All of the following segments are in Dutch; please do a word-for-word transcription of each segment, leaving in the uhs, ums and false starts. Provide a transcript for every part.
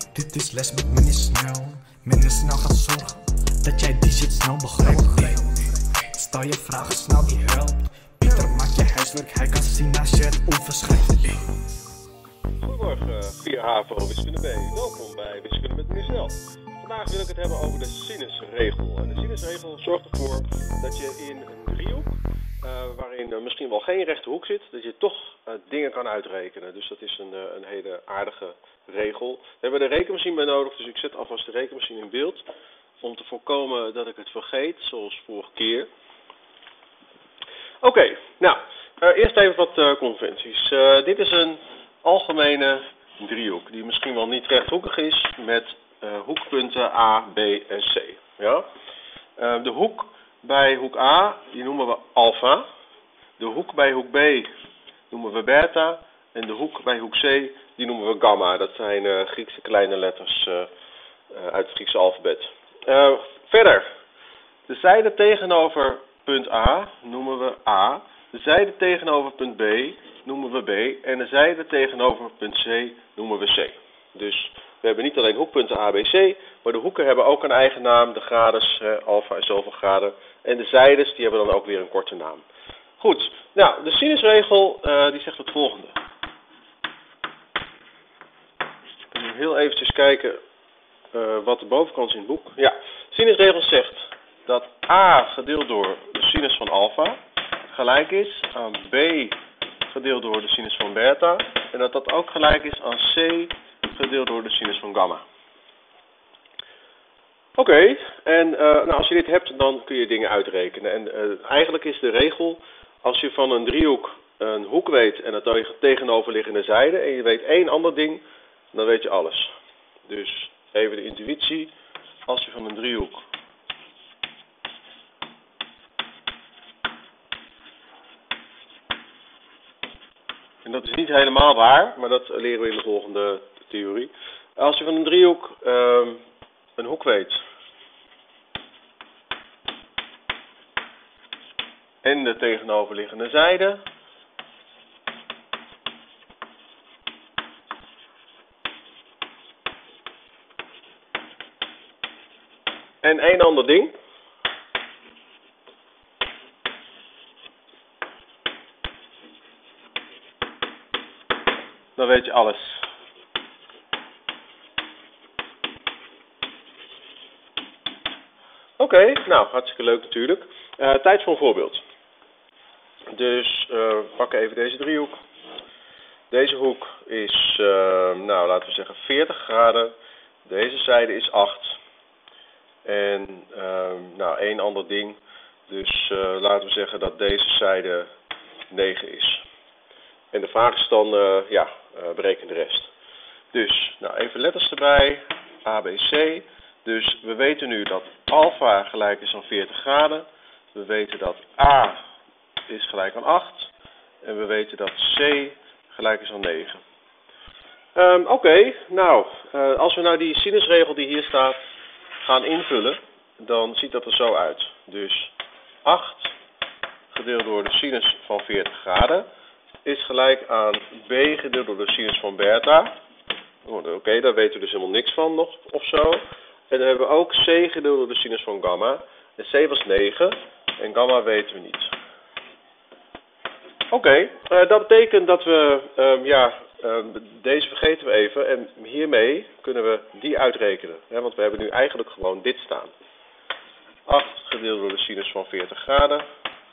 Dit is les met meneer Snel. Meneer Snel gaat zorgen dat jij die shit snel begrijpt. Stel je vragen snel, die helpt. Pieter maakt je huiswerk, hij kan zien als je het onverschrijft. Goedemorgen, vier HAVO Wiskunde B. Welkom bij Wiskunde met meneer Snel. Vandaag wil ik het hebben over de sinusregel. En de sinusregel zorgt ervoor dat je in een driehoek, uh, waarin er misschien wel geen rechte hoek zit, dat je toch uh, dingen kan uitrekenen. Dus dat is een, uh, een hele aardige regel. We hebben de rekenmachine bij nodig, dus ik zet alvast de rekenmachine in beeld. Om te voorkomen dat ik het vergeet, zoals vorige keer. Oké, okay, nou, uh, eerst even wat uh, conventies. Uh, dit is een algemene driehoek, die misschien wel niet rechthoekig is, met uh, hoekpunten A, B en C. Ja? Uh, de hoek bij hoek A, die noemen we alfa. De hoek bij hoek B noemen we beta. En de hoek bij hoek C, die noemen we gamma. Dat zijn uh, Griekse kleine letters uh, uh, uit het Griekse alfabet. Uh, verder, de zijde tegenover punt A noemen we A. De zijde tegenover punt B noemen we B. En de zijde tegenover punt C noemen we C. Dus we hebben niet alleen hoekpunten A, B, C, maar de hoeken hebben ook een eigen naam. De grades, eh, alfa is zoveel graden. En de zijdes, die hebben dan ook weer een korte naam. Goed, nou, de sinusregel, uh, die zegt het volgende. Ik moet heel eventjes kijken uh, wat de bovenkant is in het boek. Ja, de sinusregel zegt dat A gedeeld door de sinus van alfa gelijk is aan B gedeeld door de sinus van beta. En dat dat ook gelijk is aan C gedeeld door de sinus van gamma. Oké, okay, en uh, nou, als je dit hebt, dan kun je dingen uitrekenen. En uh, eigenlijk is de regel, als je van een driehoek een hoek weet en het tegenoverliggende zijde, en je weet één ander ding, dan weet je alles. Dus even de intuïtie, als je van een driehoek en dat is niet helemaal waar, maar dat leren we in de volgende theorie. Als je van een driehoek uh, een hoek weet en de tegenoverliggende zijde, en één ander ding, dan weet je alles. Oké, okay, nou, hartstikke leuk natuurlijk. Uh, tijd voor een voorbeeld. Dus uh, we pakken even deze driehoek. Deze hoek is, uh, nou, laten we zeggen veertig graden. Deze zijde is acht. En, uh, nou, één ander ding. Dus uh, laten we zeggen dat deze zijde negen is. En de vraag is dan, uh, ja, uh, bereken de rest. Dus, nou, even letters erbij. A, B, C. Dus we weten nu dat alfa gelijk is aan veertig graden. We weten dat A is gelijk aan acht. En we weten dat C gelijk is aan negen. Um, Oké, okay, nou, uh, als we nou die sinusregel die hier staat gaan invullen, dan ziet dat er zo uit. Dus acht gedeeld door de sinus van veertig graden is gelijk aan B gedeeld door de sinus van beta. Oh, Oké, okay, daar weten we dus helemaal niks van nog of zo. En dan hebben we ook C gedeeld door de sinus van gamma. En C was negen en gamma weten we niet. Oké, okay, uh, dat betekent dat we, um, ja, um, deze vergeten we even. En hiermee kunnen we die uitrekenen. Hè, want we hebben nu eigenlijk gewoon dit staan. acht gedeeld door de sinus van veertig graden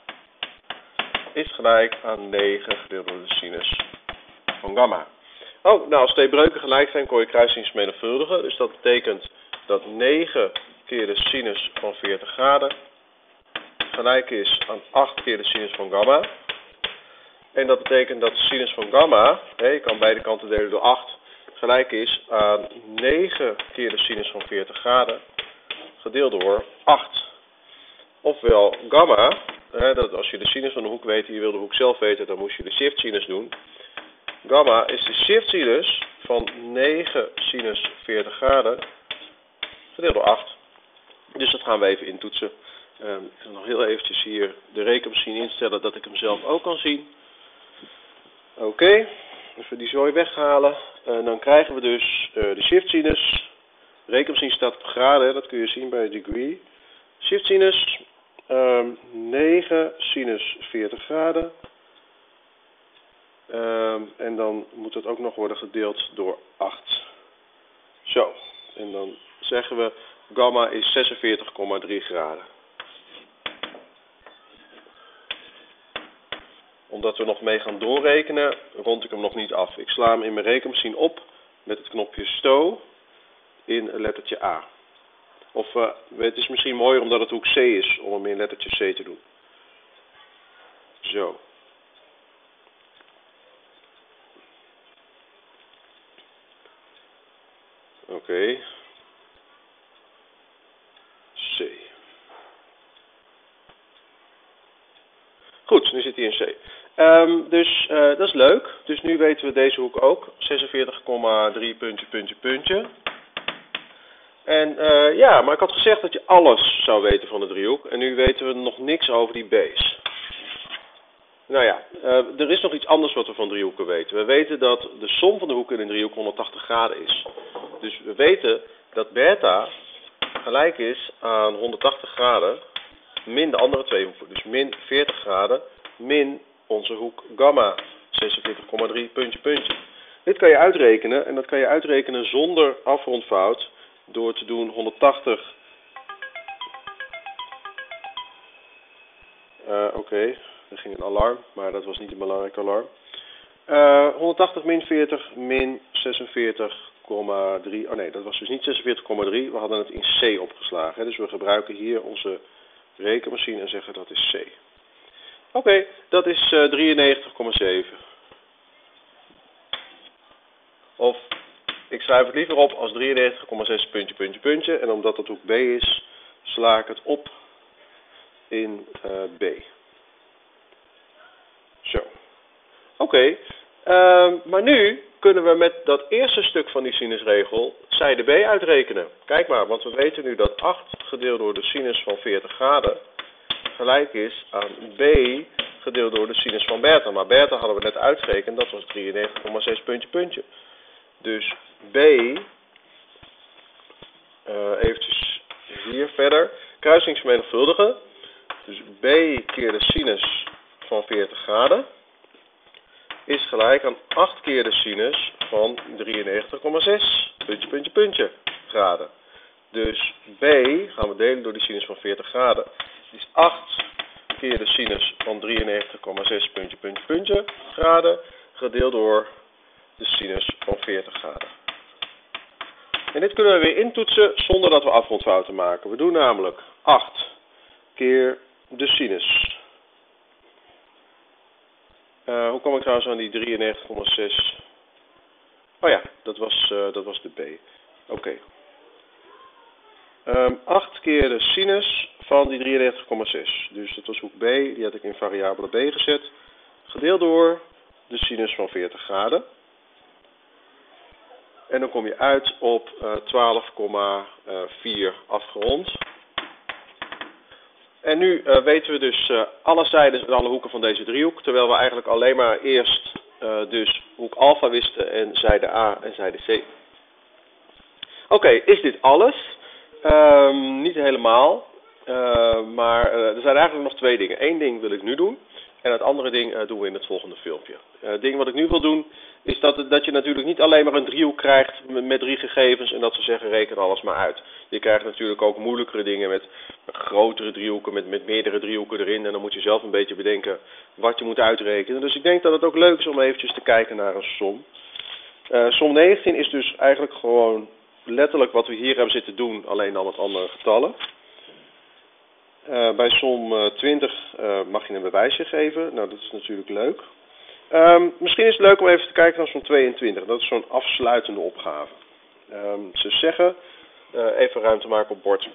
is gelijk aan negen gedeeld door de sinus van gamma. Oh, nou, als twee breuken gelijk zijn, kon je kruisings menigvuldigen. Dus dat betekent dat negen keer de sinus van veertig graden gelijk is aan acht keer de sinus van gamma. En dat betekent dat de sinus van gamma, hè, je kan beide kanten delen door acht, gelijk is aan negen keer de sinus van veertig graden gedeeld door acht. Ofwel gamma, hè, dat als je de sinus van de hoek weet en je wil de hoek zelf weten, dan moest je de shift sinus doen. Gamma is de shift sinus van negen sinus veertig graden gedeeld door acht. Dus dat gaan we even intoetsen. Um, ik ga nog heel eventjes hier de rekenmachine instellen dat ik hem zelf ook kan zien. Oké, okay. Even die zooi weghalen. uh, dan krijgen we dus uh, de shiftsinus. Rekenmachine staat op graden, dat kun je zien bij degree. Shiftsinus um, negen sinus veertig graden. Um, en dan moet het ook nog worden gedeeld door acht. Zo, en dan zeggen we gamma is zesenveertig komma drie graden. Omdat we nog mee gaan doorrekenen, rond ik hem nog niet af. Ik sla hem in mijn rekenmachine op met het knopje stow in lettertje A. Of uh, het is misschien mooier omdat het hoek C is, om hem in lettertje C te doen. Zo. Oké. Okay. C. Goed, nu zit hij in C. Um, dus uh, dat is leuk. Dus nu weten we deze hoek ook. zesenveertig komma drie puntje, puntje, puntje. En uh, ja, maar ik had gezegd dat je alles zou weten van de driehoek. En nu weten we nog niks over die base. Nou ja, uh, er is nog iets anders wat we van driehoeken weten. We weten dat de som van de hoeken in een driehoek honderdtachtig graden is. Dus we weten dat beta gelijk is aan honderdtachtig graden min de andere twee hoeken. Dus min veertig graden min onze hoek gamma zesenveertig komma drie puntje, puntje. Dit kan je uitrekenen en dat kan je uitrekenen zonder afrondfout door te doen honderdtachtig. Uh, Oké, okay. Er ging een alarm, maar dat was niet een belangrijk alarm. Uh, honderdtachtig min veertig min zesenveertig komma drie. Oh nee, dat was dus niet zesenveertig komma drie. We hadden het in C opgeslagen. Hè? Dus we gebruiken hier onze rekenmachine en zeggen dat is C. Oké, okay, dat is uh, drieënnegentig komma zeven. Of ik schrijf het liever op als drieënnegentig komma zes puntje, puntje, puntje. En omdat dat hoek B is, sla ik het op in uh, B. Zo. Oké, okay. uh, maar nu kunnen we met dat eerste stuk van die sinusregel zijde B uitrekenen. Kijk maar, want we weten nu dat acht gedeeld door de sinus van veertig graden gelijk is aan B gedeeld door de sinus van beta. Maar beta hadden we net uitgerekend, dat was drieënnegentig komma zes puntje, puntje. Dus B, uh, eventjes hier verder, kruisingsvermenigvuldigen. Dus B keer de sinus van veertig graden is gelijk aan acht keer de sinus van drieënnegentig komma zes puntje, puntje, puntje graden. Dus B gaan we delen door de sinus van veertig graden. Is acht keer de sinus van drieënnegentig komma zes puntje, puntje, puntje graden gedeeld door de sinus van veertig graden. En dit kunnen we weer intoetsen zonder dat we afrondfouten maken. We doen namelijk acht keer de sinus. Uh, hoe kom ik trouwens aan die drieënnegentig komma zes? Oh ja, dat was, uh, dat was de B. Oké. Okay. Um, acht keer de sinus van die drieënnegentig komma zes. Dus dat was hoek B, die had ik in variabele B gezet. Gedeeld door de sinus van veertig graden. En dan kom je uit op uh, twaalf komma vier afgerond. En nu uh, weten we dus uh, alle zijden en alle hoeken van deze driehoek. Terwijl we eigenlijk alleen maar eerst uh, dus hoek alfa wisten en zijde A en zijde C. Oké, okay, is dit alles? Um, niet helemaal. Uh, maar uh, er zijn eigenlijk nog twee dingen. Eén ding wil ik nu doen. En het andere ding uh, doen we in het volgende filmpje. Uh, het ding wat ik nu wil doen is dat, dat je natuurlijk niet alleen maar een driehoek krijgt met, met drie gegevens en dat ze zeggen reken alles maar uit. Je krijgt natuurlijk ook moeilijkere dingen met grotere driehoeken, met, met meerdere driehoeken erin. En dan moet je zelf een beetje bedenken wat je moet uitrekenen. Dus ik denk dat het ook leuk is om eventjes te kijken naar een som. Uh, som negentien is dus eigenlijk gewoon letterlijk wat we hier hebben zitten doen, alleen dan met andere getallen. Uh, bij som uh, twintig uh, mag je een bewijsje geven. Nou, dat is natuurlijk leuk. Um, misschien is het leuk om even te kijken naar som tweeëntwintig. Dat is zo'n afsluitende opgave. Um, ze zeggen, uh, even ruimte maken op bord.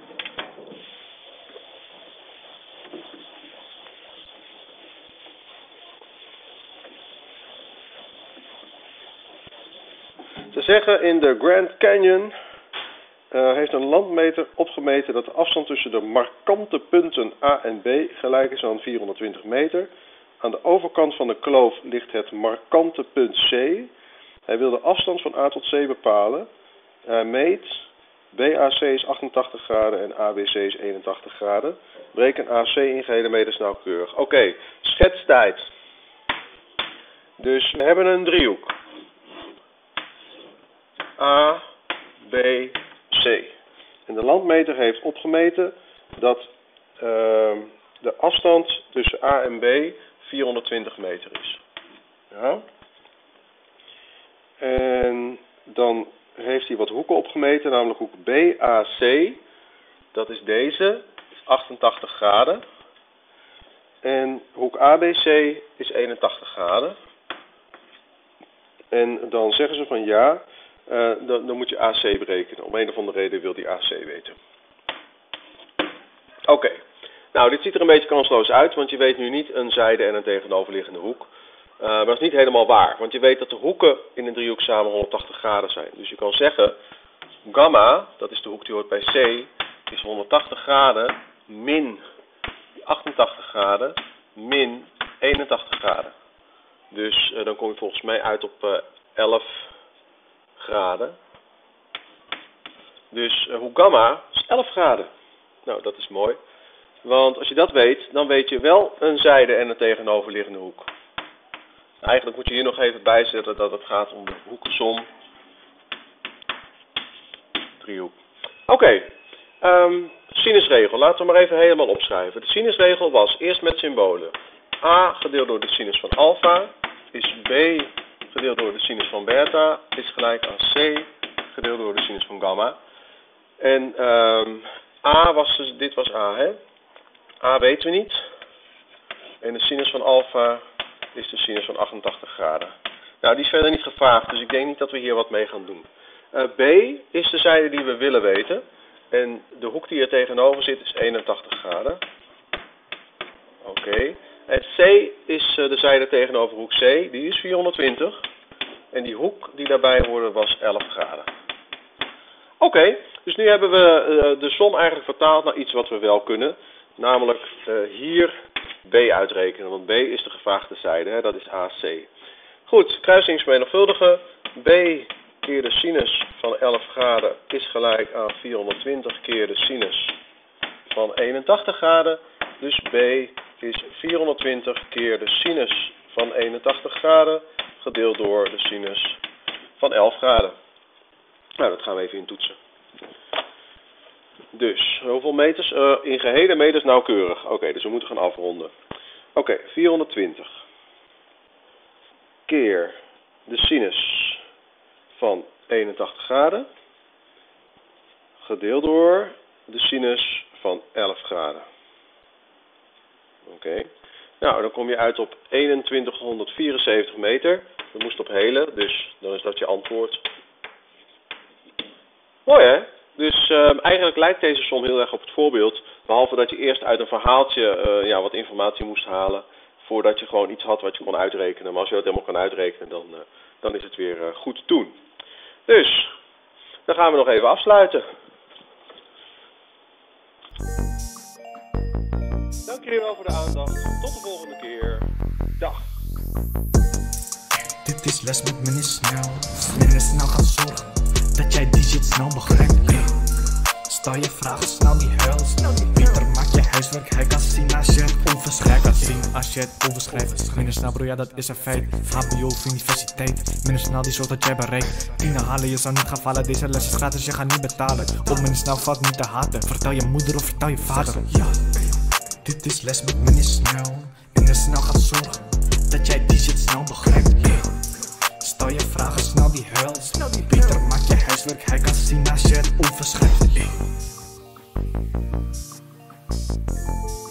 Ze zeggen in de Grand Canyon uh, heeft een landmeter opgemeten dat de afstand tussen de markante punten A en B gelijk is aan vierhonderdtwintig meter. Aan de overkant van de kloof ligt het markante punt C. Hij wil de afstand van A tot C bepalen. Hij meet, B A C is achtentachtig graden en A B C is eenentachtig graden. Bereken A C in gehele meters nauwkeurig. Oké, okay, schetstijd. Dus we hebben een driehoek. A, B, C. En de landmeter heeft opgemeten dat uh, de afstand tussen A en B vierhonderdtwintig meter is. Ja. En dan heeft hij wat hoeken opgemeten, namelijk hoek B A C. Dat is deze, is achtentachtig graden. En hoek A B C is eenentachtig graden. En dan zeggen ze van ja, uh, dan, dan moet je A C berekenen. Om een of andere reden wil die A C weten. Oké, okay. Nou dit ziet er een beetje kansloos uit, want je weet nu niet een zijde en een tegenoverliggende hoek. Uh, maar dat is niet helemaal waar, want je weet dat de hoeken in een driehoek samen honderdtachtig graden zijn. Dus je kan zeggen, gamma, dat is de hoek die hoort bij C, is honderdtachtig graden min achtentachtig graden min eenentachtig graden. Dus uh, dan kom je volgens mij uit op uh, elf graden. Dus uh, hoek gamma is elf graden. Nou, dat is mooi. Want als je dat weet, dan weet je wel een zijde en een tegenoverliggende hoek. Eigenlijk moet je hier nog even bijzetten dat het gaat om de hoekensom. Driehoek. Oké, okay. um, sinusregel. Laten we maar even helemaal opschrijven. De sinusregel was eerst met symbolen. A gedeeld door de sinus van alpha is B gedeeld door de sinus van beta is gelijk aan C gedeeld door de sinus van gamma. En um, A was dus, dit was A, hè? A weten we niet. En de sinus van alpha is de sinus van achtentachtig graden. Nou, die is verder niet gevraagd, dus ik denk niet dat we hier wat mee gaan doen. Uh, B is de zijde die we willen weten. En de hoek die er tegenover zit is eenentachtig graden. Oké. Okay. En C is uh, de zijde tegenover hoek C, die is vierhonderdtwintig. En die hoek die daarbij hoorde was elf graden. Oké, okay. Dus nu hebben we uh, de som eigenlijk vertaald naar iets wat we wel kunnen. Namelijk uh, hier B uitrekenen, want B is de gevraagde zijde, hè? Dat is A C. Goed, kruisingsvermenigvuldigen. B keer de sinus van elf graden is gelijk aan vierhonderdtwintig keer de sinus van eenentachtig graden. Dus B is vierhonderdtwintig keer de sinus van eenentachtig graden gedeeld door de sinus van elf graden. Nou, dat gaan we even intoetsen. Dus, hoeveel meters? Uh, in gehele meters nauwkeurig. Oké, okay, dus we moeten gaan afronden. Oké, okay, vierhonderdtwintig keer de sinus van eenentachtig graden gedeeld door de sinus van elf graden. Oké. Okay. Nou, dan kom je uit op eenentwintighonderdvierenzeventig meter. Dat moest op hele, dus dan is dat je antwoord. Mooi hè? Dus uh, eigenlijk lijkt deze som heel erg op het voorbeeld. Behalve dat je eerst uit een verhaaltje uh, ja, wat informatie moest halen. Voordat je gewoon iets had wat je kon uitrekenen. Maar als je dat helemaal kan uitrekenen, dan, uh, dan is het weer uh, goed te doen. Dus, dan gaan we nog even afsluiten. Dank jullie wel voor de aandacht. Tot de volgende keer. Dag. Dit is les met meneer Snel. Meneer Snel gaat zorgen dat jij die shit snel begrijpt. Stel je vragen, snel die huil. Pieter, maak je huiswerk, hij kan zien als je het onverschrijft. Hij kan zien als je het onverschrijft. Minder snel bro, ja dat is een feit. H B O of universiteit, minder snel die zorgt dat jij bereikt. Tien halen, je zou niet gaan vallen, deze les is gratis, je gaat niet betalen. Op minder snel valt niet te haten, vertel je moeder of vertel je vader. Ja, dit is les met meneer Snel. Minder snel gaat zorgen dat jij die shit snel begrijpt. Stel je vragen, snel die huil. Pieter, maak je huiswerk, hij kan zien als je het onverschrijft.